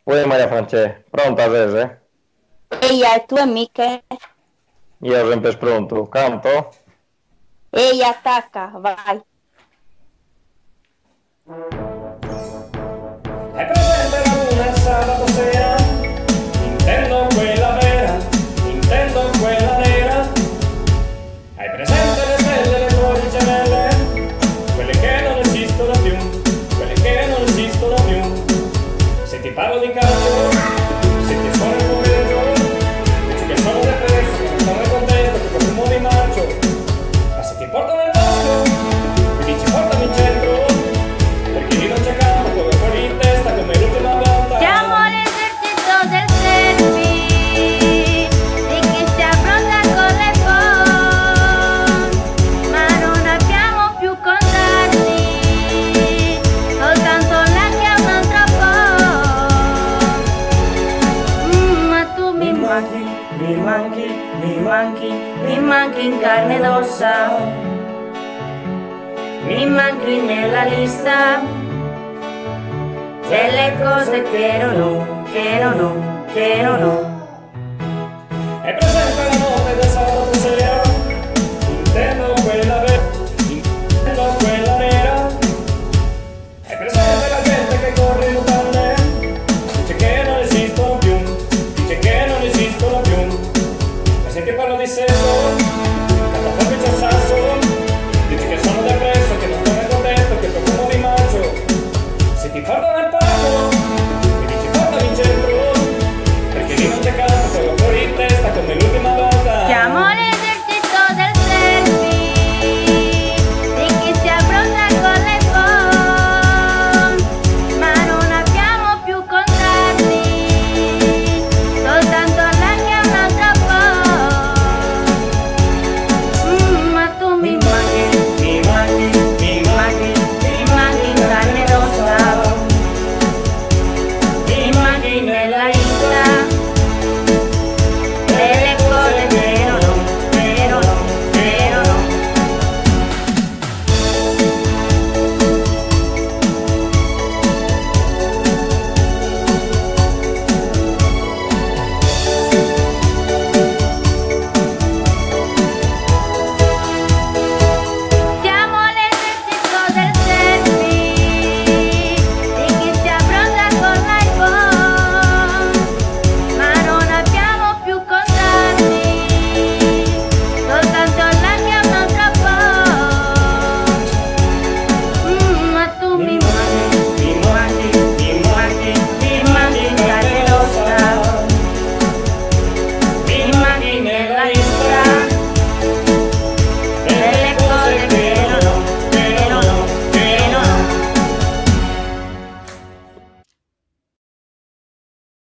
Uè Maria France, pronta Zese? Ehi, tu amiche? Io sempre pronto, canto? Ehi, attacca, vai. Hai presente la luna il sabato sera? Intendo quella vera, intendo quella nera. Hai presente le stelle, le torri gemelle? Quelle che non esistono più, quelle che non esistono più. Se ti parlo di calcio, se ti suono il pomeriggio, dici che sono depresso, che non sono nel contesto, che profumo di marcio. Ma se ti porto nel bosco, mi dici portami in centro, perché lì non c'è campo, come fuori in testa, come l'ultima volta. Siamo l'esercito del selfie, di chi si abbronza con le phone, ma non abbiamo più contatti, soltanto like a un altro po'. Ma tu mi manchi, mi manchi, mi manchi, mi manchi in carne ed ossa, mi manchi nella lista delle cose che non ho, che non ho, che non ho. È presente la notte del sabato sera, intendo quella vera, intendo quella nera. È presente la gente che corre in mutande, dice che non esistono più, dice che non esistono più. E se ti parlo di sesso, canta proprio c'è sasso, dici che sono depresso, che non sono nel contesto, che profumo di maggio. Se ti parlo